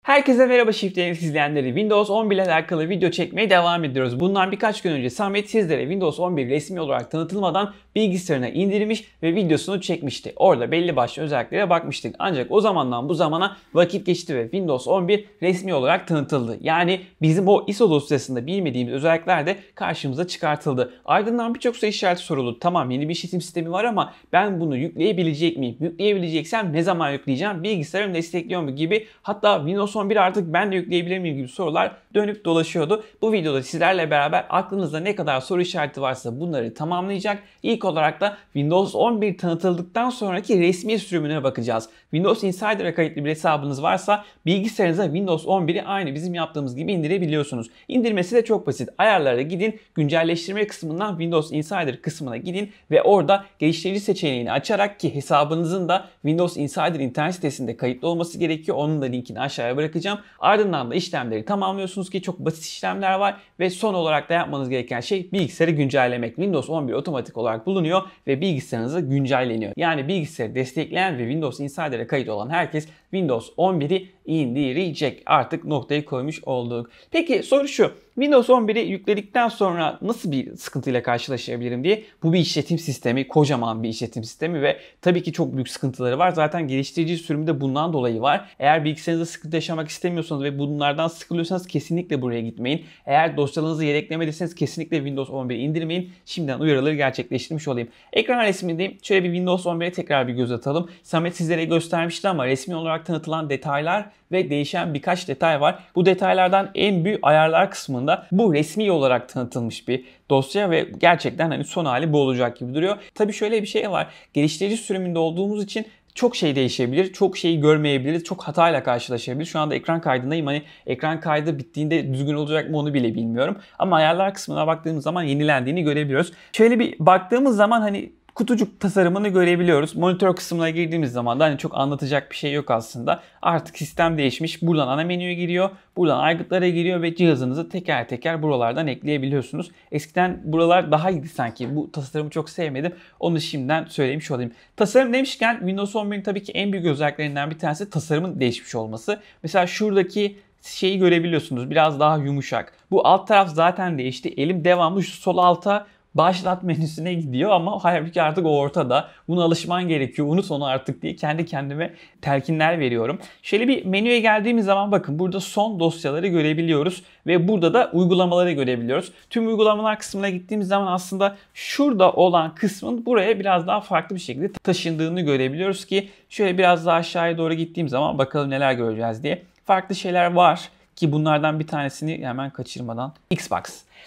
Herkese merhaba Shift izleyenleri. Windows 11 ile alakalı video çekmeye devam ediyoruz. Bundan birkaç gün önce Samet sizlere Windows 11 resmi olarak tanıtılmadan bilgisayarına indirmiş ve videosunu çekmişti. Orada belli başlı özelliklere bakmıştık. Ancak o zamandan bu zamana vakit geçti ve Windows 11 resmi olarak tanıtıldı. Yani bizim o ISO dosyasında bilmediğimiz özellikler de karşımıza çıkartıldı. Ardından birçok soru işareti soruldu. Tamam, yeni bir işletim sistemi var ama ben bunu yükleyebilecek miyim? Yükleyebileceksem ne zaman yükleyeceğim? Bilgisayarım destekliyor mu gibi, hatta Windows 11 artık ben de yükleyebilir miyim gibi sorular dönüp dolaşıyordu. Bu videoda sizlerle beraber aklınızda ne kadar soru işareti varsa bunları tamamlayacak. İlk olarak da Windows 11 tanıtıldıktan sonraki resmi sürümüne bakacağız. Windows Insider'a kayıtlı bir hesabınız varsa bilgisayarınıza Windows 11'i aynı bizim yaptığımız gibi indirebiliyorsunuz. İndirmesi de çok basit. Ayarlara gidin, güncelleştirme kısmından Windows Insider kısmına gidin ve orada geliştirici seçeneğini açarak, ki hesabınızın da Windows Insider internet sitesinde kayıtlı olması gerekiyor. Onun da linkini aşağıya bırakacağım. Ardından da işlemleri tamamlıyorsunuz ki çok basit işlemler var ve son olarak da yapmanız gereken şey bilgisayarı güncellemek. Windows 11 otomatik olarak bulunuyor ve bilgisayarınızı güncelleniyor. Yani bilgisayarı destekleyen ve Windows Insider'a kayıt olan herkes Windows 11'i indirecek. Artık noktayı koymuş olduk. Peki soru şu: Windows 11'i yükledikten sonra nasıl bir sıkıntıyla karşılaşabilirim diye. Bu bir işletim sistemi, kocaman bir işletim sistemi ve tabii ki çok büyük sıkıntıları var. Zaten geliştirici sürümü de bundan dolayı var. Eğer bilgisayarınızda sıkıntı yaşamak istemiyorsanız ve bunlardan sıkılıyorsanız kesinlikle buraya gitmeyin. Eğer dosyalarınızı yedeklemediyseniz kesinlikle Windows 11'i indirmeyin. Şimdiden uyarıları gerçekleştirmiş olayım. Ekran resmindeyim. Şöyle bir Windows 11'e tekrar bir göz atalım. Samet sizlere göstermişti ama resmi olarak tanıtılan detaylar ve değişen birkaç detay var. Bu detaylardan en büyük ayarlar kısmında bu resmi olarak tanıtılmış bir dosya ve gerçekten son hali bu olacak gibi duruyor. Tabii şöyle bir şey var. Geliştirici sürümünde olduğumuz için çok şey değişebilir, çok şeyi görmeyebiliriz, çok hatayla karşılaşabiliriz. Şu anda ekran kaydındayım. Ekran kaydı bittiğinde düzgün olacak mı onu bile bilmiyorum. Ama ayarlar kısmına baktığımız zaman yenilendiğini görebiliyoruz. Şöyle bir baktığımız zaman kutucuk tasarımını görebiliyoruz. Monitör kısmına girdiğimiz zaman da çok anlatacak bir şey yok aslında. Artık sistem değişmiş. Buradan ana menüye giriyor. Buradan aygıtlara giriyor ve cihazınızı teker teker buralardan ekleyebiliyorsunuz. Eskiden buralar daha iyiydi sanki. Bu tasarımı çok sevmedim. Onu şimdiden söylemiş olayım. Tasarım demişken Windows 11'in tabii ki en büyük özelliklerinden bir tanesi tasarımın değişmiş olması. Mesela şuradaki şeyi görebiliyorsunuz. Biraz daha yumuşak. Bu alt taraf zaten değişti. Elim devamlı şu sol alta başlat menüsüne gidiyor ama halbuki artık o ortada. Buna alışman gerekiyor. Unut onu artık diye kendi kendime telkinler veriyorum. Şöyle bir menüye geldiğimiz zaman bakın burada son dosyaları görebiliyoruz ve burada da uygulamaları görebiliyoruz. Tüm uygulamalar kısmına gittiğimiz zaman aslında şurada olan kısmın buraya biraz daha farklı bir şekilde taşındığını görebiliyoruz ki şöyle biraz daha aşağıya doğru gittiğim zaman bakalım neler göreceğiz diye. Farklı şeyler var ki bunlardan bir tanesini hemen kaçırmadan Xbox.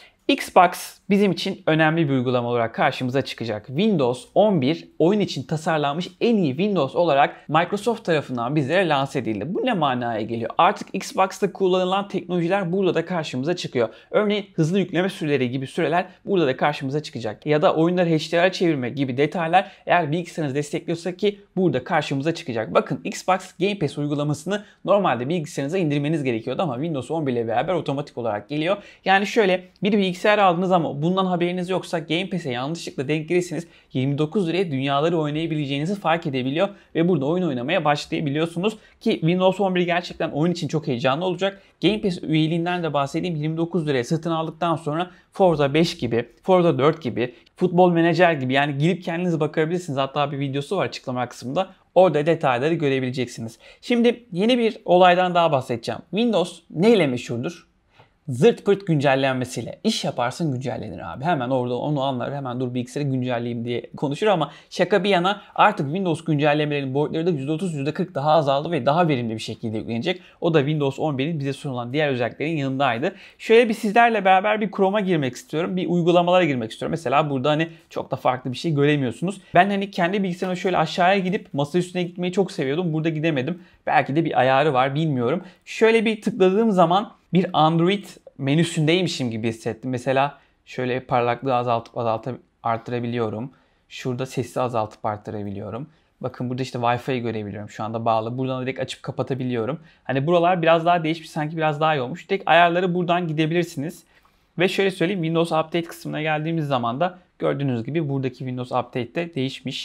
Xbox bizim için önemli bir uygulama olarak karşımıza çıkacak. Windows 11 oyun için tasarlanmış en iyi Windows olarak Microsoft tarafından bizlere lanse edildi. Bu ne manaya geliyor? Artık Xbox'ta kullanılan teknolojiler burada da karşımıza çıkıyor. Örneğin hızlı yükleme süreleri gibi süreler burada da karşımıza çıkacak. Ya da oyunları HDR'e çevirme gibi detaylar eğer bilgisayarınız destekliyorsa ki burada karşımıza çıkacak. Bakın Xbox Game Pass uygulamasını normalde bilgisayarınıza indirmeniz gerekiyordu ama Windows 11 ile beraber otomatik olarak geliyor. Yani şöyle bir bilgisayar aldınız ama bundan haberiniz yoksa Game Pass'e yanlışlıkla denk gelirseniz 29 liraya dünyaları oynayabileceğinizi fark edebiliyor ve burada oyun oynamaya başlayabiliyorsunuz ki Windows 11 gerçekten oyun için çok heyecanlı olacak. Game Pass üyeliğinden de bahsedeyim. 29 liraya satın aldıktan sonra Forza 5 gibi, Forza 4 gibi, Futbol Manager gibi, yani girip kendiniz bakabilirsiniz. Hatta bir videosu var açıklama kısmında. Orada detayları görebileceksiniz. Şimdi yeni bir olaydan daha bahsedeceğim. Windows neyle meşhurdur? Zırt pırt güncellenmesiyle. İş yaparsın güncellenir abi. Hemen orada onu anlar. Hemen dur bilgisayarı güncelleyeyim diye konuşur ama şaka bir yana artık Windows güncellemelerinin boyutları da %30 %40 daha azaldı ve daha verimli bir şekilde yüklenecek. O da Windows 11'in bize sunulan diğer özelliklerin yanındaydı. Şöyle bir sizlerle beraber bir Chrome'a girmek istiyorum. Bir uygulamalara girmek istiyorum. Mesela burada çok da farklı bir şey göremiyorsunuz. Ben kendi bilgisayarıma şöyle aşağıya gidip masa üstüne gitmeyi çok seviyordum. Burada gidemedim. Belki de bir ayarı var, bilmiyorum. Şöyle bir tıkladığım zaman bir Android menüsündeymişim gibi hissettim. Mesela şöyle parlaklığı azaltıp arttırabiliyorum. Şurada sesi azaltıp arttırabiliyorum. Bakın burada Wi-Fi'yi görebiliyorum. Şu anda bağlı. Buradan direkt açıp kapatabiliyorum. Buralar biraz daha değişmiş. Sanki biraz daha iyi olmuş. Tek ayarları buradan gidebilirsiniz. Ve şöyle söyleyeyim, Windows Update kısmına geldiğimiz zaman da gördüğünüz gibi buradaki Windows Update'de değişmiş.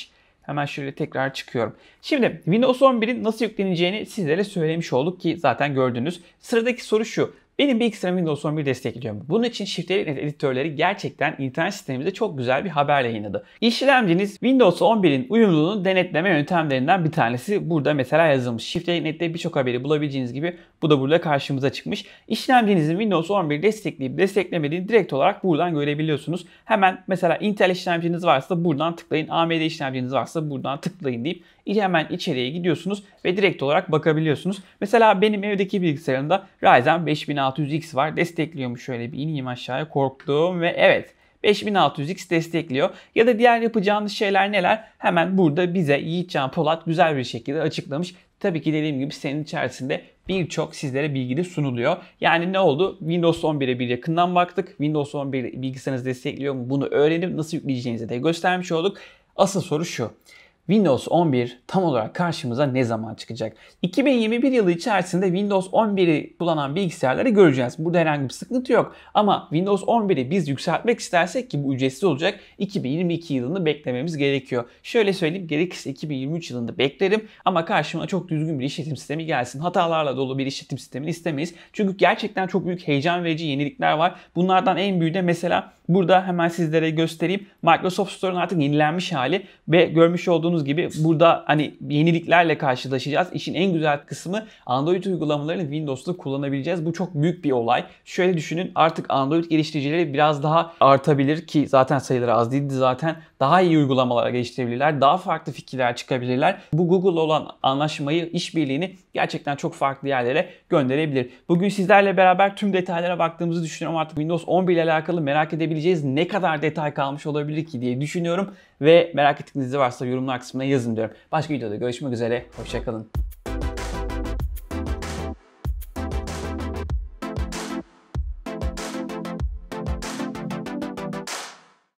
Hemen şöyle tekrar çıkıyorum. Şimdi Windows 11'in nasıl yükleneceğini sizlere söylemiş olduk ki zaten gördünüz. Sıradaki soru şu. Benim bilgisayarım Windows 11 destekliyor mu? Bunun için Shift'lerin editörleri gerçekten internet sitemimizde çok güzel bir haber yayınladı. İşlemciniz Windows 11'in uyumluluğunu denetleme yöntemlerinden bir tanesi burada mesela yazılmış. Shift.net'te birçok haberi bulabileceğiniz gibi bu da burada karşımıza çıkmış. İşlemcinizin Windows 11 destekleyip desteklemediğini direkt olarak buradan görebiliyorsunuz. Hemen mesela Intel işlemciniz varsa buradan tıklayın, AMD işlemciniz varsa buradan tıklayın deyip hemen içeriye gidiyorsunuz ve direkt olarak bakabiliyorsunuz. Mesela benim evdeki bilgisayarımda Ryzen 5600X var. Destekliyormuş. Şöyle bir ineyim aşağıya, korktum ve evet 5600X destekliyor. Ya da diğer yapacağınız şeyler neler? Hemen burada bize Yiğitcan Polat güzel bir şekilde açıklamış. Tabii ki dediğim gibi sitenin içerisinde birçok sizlere bilgi de sunuluyor. Yani ne oldu? Windows 11'e bir yakından baktık. Windows 11 bilgisayarınız destekliyor mu? Bunu öğrenip nasıl yükleyeceğinizi de göstermiş olduk. Asıl soru şu. Windows 11 tam olarak karşımıza ne zaman çıkacak? 2021 yılı içerisinde Windows 11'i kullanan bilgisayarları göreceğiz. Burada herhangi bir sıkıntı yok. Ama Windows 11'i biz yükseltmek istersek ki bu ücretsiz olacak, 2022 yılını beklememiz gerekiyor. Şöyle söyleyeyim, gerekirse 2023 yılında beklerim ama karşıma çok düzgün bir işletim sistemi gelsin. Hatalarla dolu bir işletim sistemini istemeyiz. Çünkü gerçekten çok büyük heyecan verici yenilikler var. Bunlardan en büyüğü de mesela burada hemen sizlere göstereyim. Microsoft Store'un artık yenilenmiş hali ve görmüş olduğunuz gibi burada hani yeniliklerle karşılaşacağız. İşin en güzel kısmı Android uygulamalarını Windows'ta kullanabileceğiz. Bu çok büyük bir olay. Şöyle düşünün, artık Android geliştiricileri biraz daha artabilir ki zaten sayıları az değildi zaten. Daha iyi uygulamalar geliştirebilirler. Daha farklı fikirler çıkabilirler. Bu Google'la olan anlaşmayı, işbirliğini gerçekten çok farklı yerlere gönderebilir. Bugün sizlerle beraber tüm detaylara baktığımızı düşünüyorum. Artık Windows 11 ile alakalı merak edebileceğiz ne kadar detay kalmış olabilir ki diye düşünüyorum. Ve merak ettiğiniz varsa yorumlar kısmına yazın diyorum. Başka videoda görüşmek üzere. Hoşça kalın.